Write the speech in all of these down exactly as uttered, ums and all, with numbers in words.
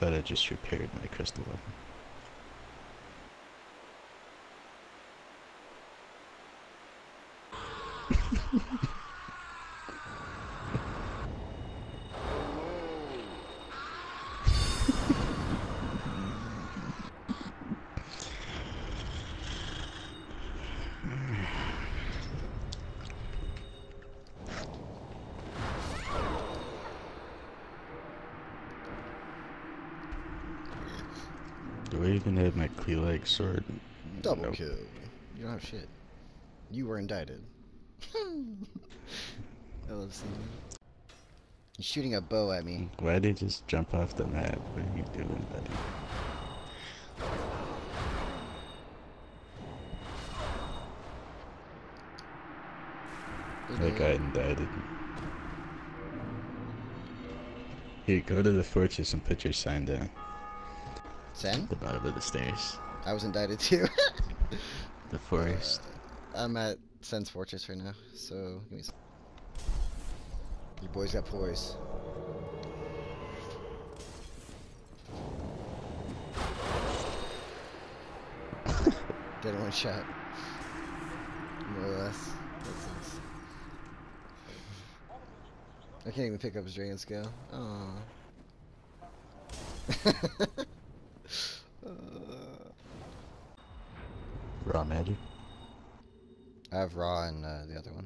thought I just repaired my crystal weapon. Do I even have my Cleelike sword? Double Nope. kill. You don't have shit. You were indicted. I love seeing that. You're shooting a bow at me. Why'd he just jump off the map? What are you doing, buddy? I got indicted. Here, go to the fortress and put your sign down. Sen? The bottom of the stairs. I was indicted too. The forest. Uh, I'm at Sen's fortress right now, so give me some. You boys got poise. Dead in one shot. More or less. I can't even pick up his dragon scale. Aww. uh, Raw magic. I have raw and uh, the other one.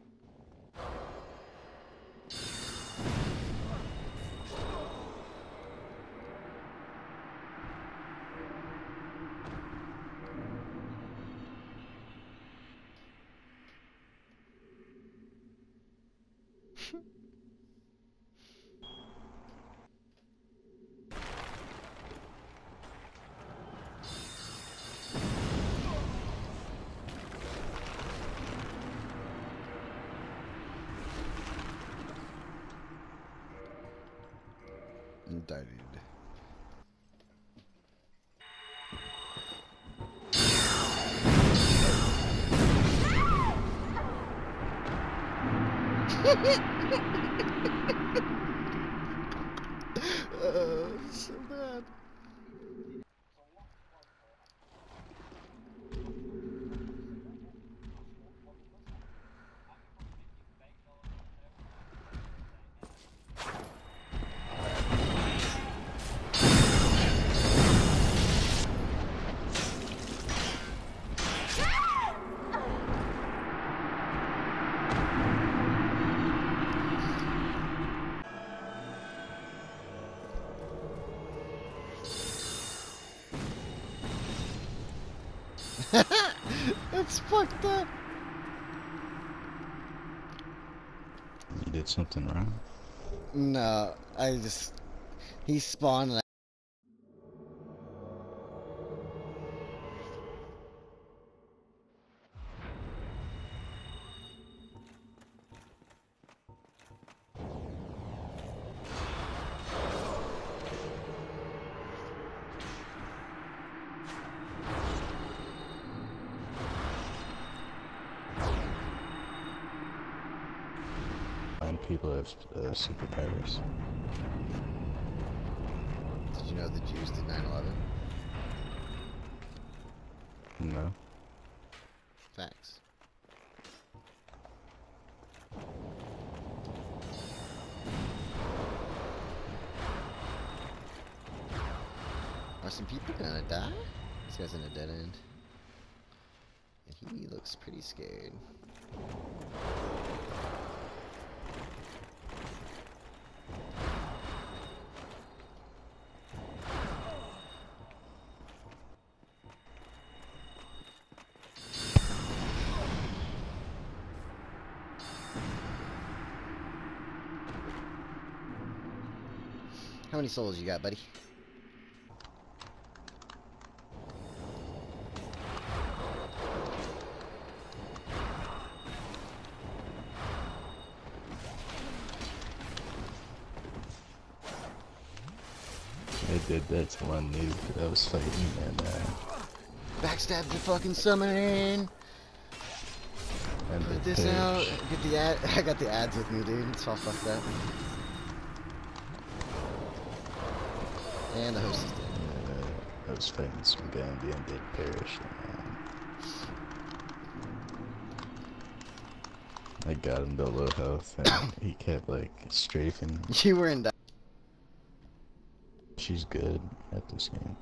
Indicted. Oh, so bad. That's fucked up. You did something wrong? No, I just... He spawned and I... And people have uh, superpowers. Did you know the Jews did nine eleven? No. Facts. Are some people gonna die? This guy's in a dead end. And he looks pretty scared. How many souls you got, buddy? I did that to one noob that I was fighting and uh... Backstab the fucking summoning! and Put the this page. out. Get the ad. I got the ads with me, dude. It's all fucked up. And the host is dead. Uh, I was fighting some guy and the undead perished. Man. I got him to low health and he kept like strafing. You were in. She's good at this game.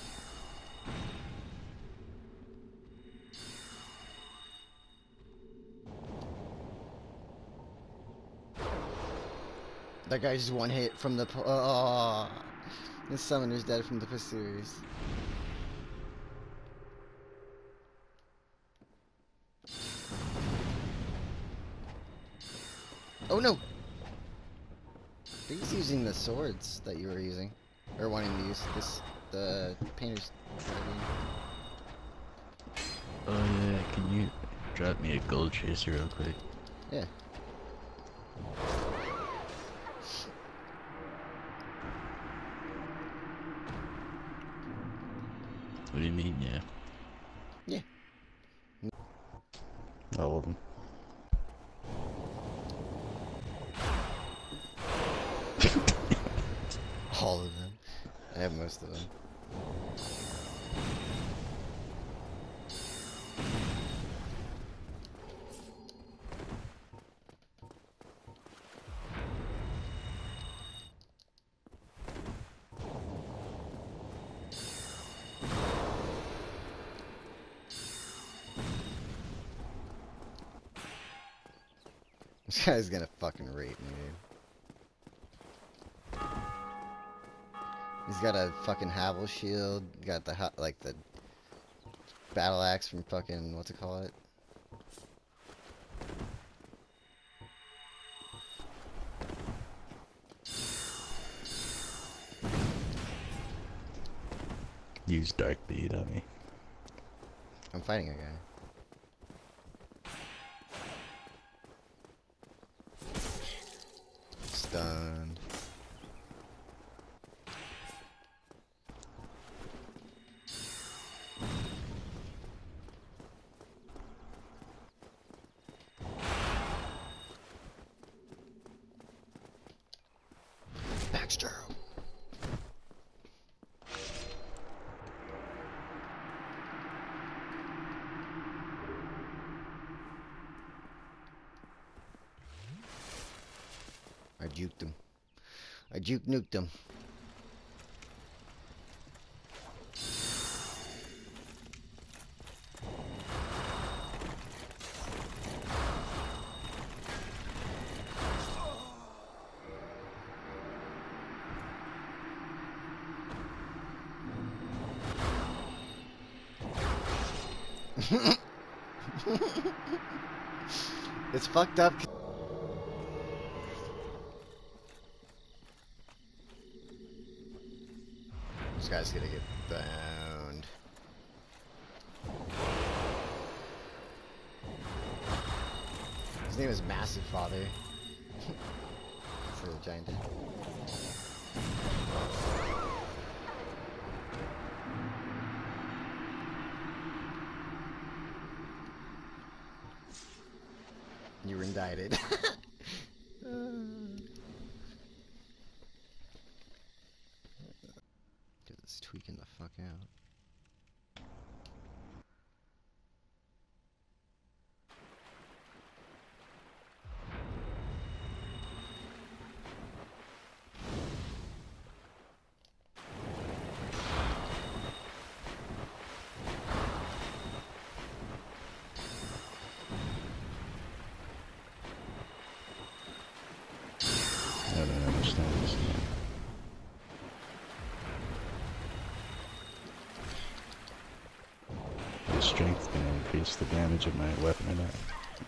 That guy just one hit from the. Oh, this summoner's dead from the pursuers. Oh no! He's using the swords that you were using, or wanting to use. This the painter's. Oh yeah, can you drop me a gold chaser real quick? Yeah. What do you mean, yeah? Yeah. All of them. All of them. I have most of them. This guy's gonna fucking rape me, dude. He's got a fucking Havel shield, got the, ha like, the battle axe from fucking, what's it called? Use dark bead on me. I'm fighting a guy. Stunned. Baxter. I juked him. I juke nuked him. It's fucked up. This guy's gonna get boned. His name is Massive Father. It's a giant dude. You were indicted. Dude, it's tweaking the fuck out. I don't understand this game. The strength can increase the damage of my weapon or not.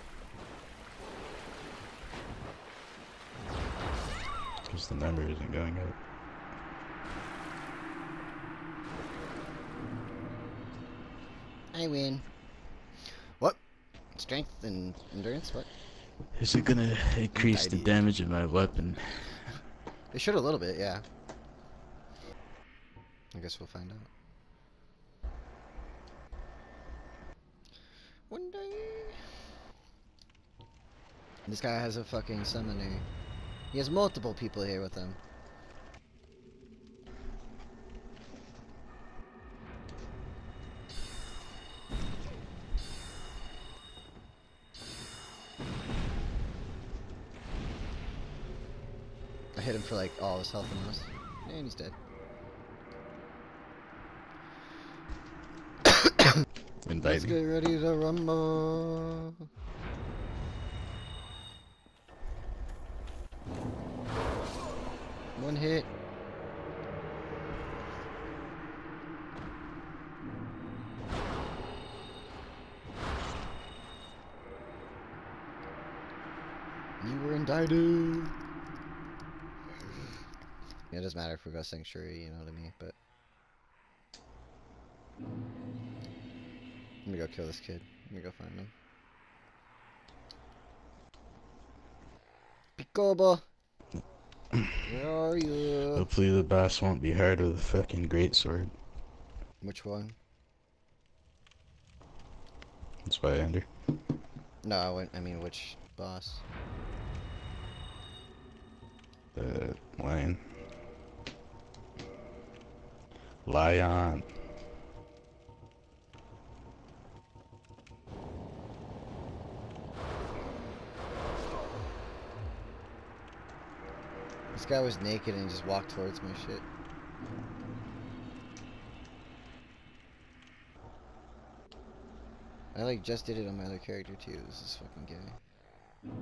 Because the number isn't going up. I win. What? Strength and endurance? What? Is it gonna increase the damage of my weapon? It should a little bit, yeah. I guess we'll find out. One day. This guy has a fucking summoner. He has multiple people here with him. I hit him for like all his health almost. And he's dead. Invite Let's me. get ready to rumble. One hit. You were indicted. Yeah, it doesn't matter if we go sanctuary, you know what I mean, but let me go kill this kid. Let me go find him. Pikoba! Where are you? Hopefully the boss won't be hard with a fucking greatsword. Which one? That's why I enter. No, I went, I mean, which boss? The lion. Lion. This guy was naked and he just walked towards my shit. I like just did it on my other character too. This is fucking gay.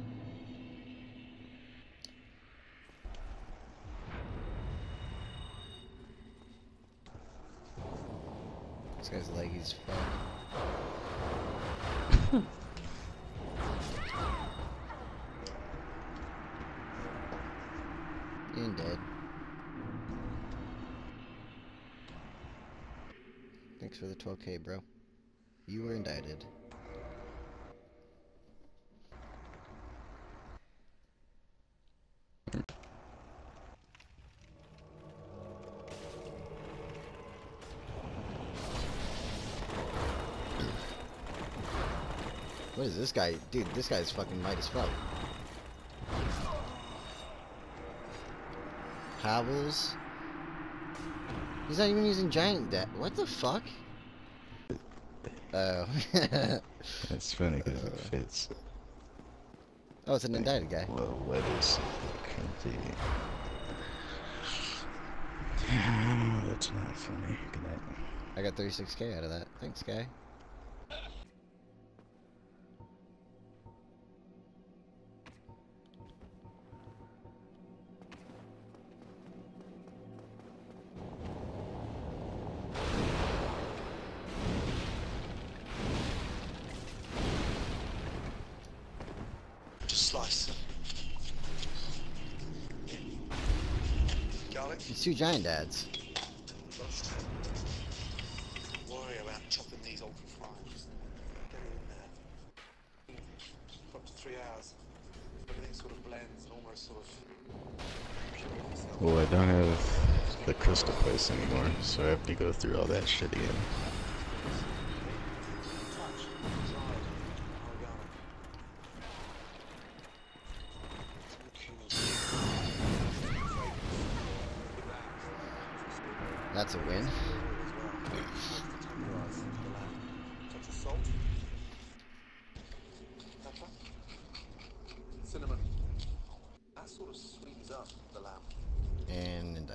This guy's leggy as fuck. You ain't dead. Thanks for the twelve K, bro. You were indicted. What is this guy? Dude, this guy's fucking light as fuck. Havels. He's not even using giant debt. What the fuck? Oh. That's funny because it fits. Oh, it's an indicted guy. Well, what is continue? That's not funny. Good night. I got thirty-six K out of that. Thanks, guy. Slice. Garlic. It's two giant dads. Worry about chopping these ultra fries. Get it in there. For up to three hours. Everything sort of blends and almost sort of. Well, I don't have the crystal place anymore, so I have to go through all that shit again. That's a win. Touch of salt. Pepper. Cinnamon. That sort of sweetens up the lamb. And